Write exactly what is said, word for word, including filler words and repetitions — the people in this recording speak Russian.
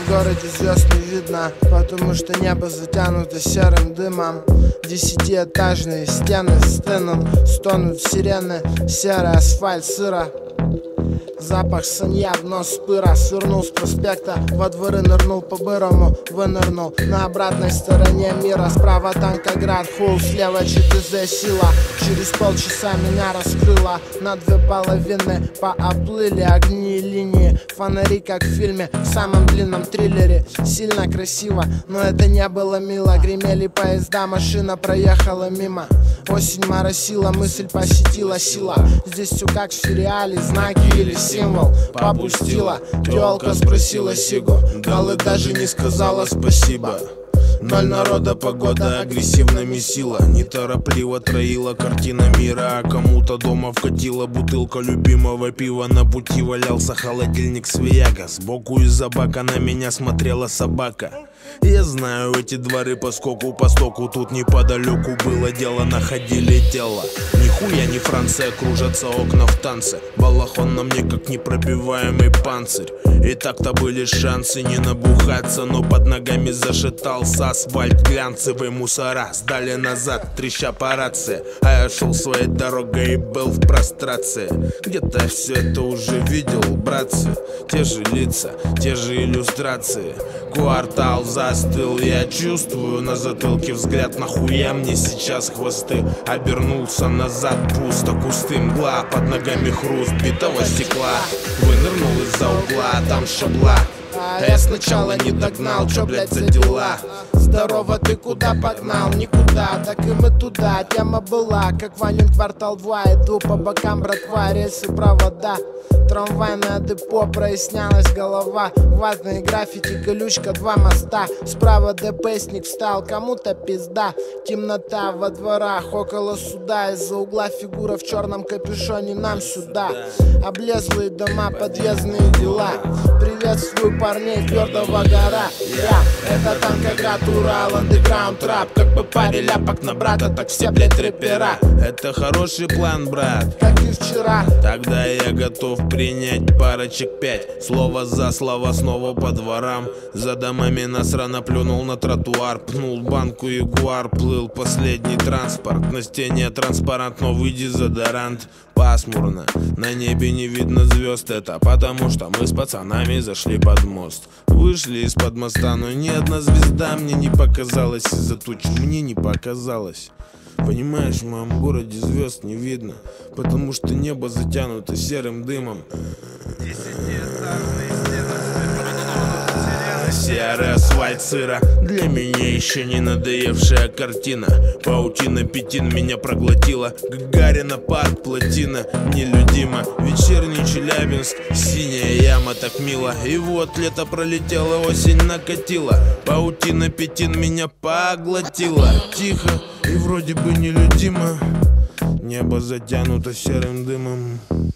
В городе звезд не видно, потому что небо затянуто серым дымом. Десятиэтажные стены стынут, стонут сирены, серый асфальт сыра. Запах санья в нос пыра. Свернул с проспекта, во дворы нырнул по-бырому. Вынырнул на обратной стороне мира. Справа Танкоград, Хул, слева ЧТЗ сила. Через полчаса меня раскрыло на две половины. Пооплыли огни и линии, фонари как в фильме, в самом длинном триллере. Сильно красиво, но это не было мило. Гремели поезда, машина проехала мимо. Осень моросила, мысль посетила сила. Здесь все как в сериале, знаки или символ. Попустила, тёлка спросила сигу, дал и даже не сказала спасибо. Ноль народа, погода агрессивно месила. Неторопливо троила картина мира. А кому-то дома вкатила бутылка любимого пива. На пути валялся холодильник Свияга. Сбоку из-за бака на меня смотрела собака. Я знаю эти дворы по скоку, по стоку. Тут неподалеку было дело, находили тело. Нихуя не Франция, кружатся окна в танце. Балахон на мне как непробиваемый панцирь. И так-то были шансы не набухаться, но под ногами зашатался асфальт. Глянцевые мусора сдали назад, треща по рации. А я шел своей дорогой и был в прострации. Где-то все это уже видел, братцы. Те же лица, те же иллюстрации. Квартал застыл, я чувствую на затылке взгляд. Нахуя мне сейчас хвосты? Обернулся назад, пусто, кусты, мгла. Под ногами хруст битого стекла. Вынырнул из-за угла, там шабла. А я сначала не догнал, чё, блядь, за дела? Здорово, ты куда погнал? Никуда, так и мы туда. Тема была, как Ванин квартал два. Иду по бокам, братва, рельсы, провода. Трамвайное депо, прояснялась голова. Ватные граффити, колючка, два моста. Справа ДПСник встал, кому-то пизда. Темнота во дворах, около суда. Из-за угла фигура в черном капюшоне, нам сюда. Облезлые дома, подъездные дела. Приветствую парней твердого гора. Я, это Танкоград, Урал, андеграунд, рап. Как бы паре ляпок на брата, так все, блядь, рэпера. Это хороший план, брат, как и вчера. Тогда я готов принять парочек пять. Слово за слово, снова по дворам. За домами насрано плюнул на тротуар. Пнул банку Ягуар, плыл последний транспорт. На стене транспарант, новый дезодорант. Пасмурно, на небе не видно звезд. Это потому что мы с пацанами зашли под мост. Вышли из-под моста, но ни одна звезда мне не показалась. Из-за туч мне не показалось. Понимаешь, в моем городе звезд не видно, потому что небо затянуто серым дымом. Серый асфальт сыра, для меня еще не надоевшая картина. Паутина пятин меня проглотила. Гагарина, парк, плотина, нелюдимо. Вечерний Челябинск, синяя яма, так мило. И вот лето пролетело, осень накатила. Паутина пятин меня поглотила. Тихо и вроде бы нелюдимо. Небо затянуто серым дымом.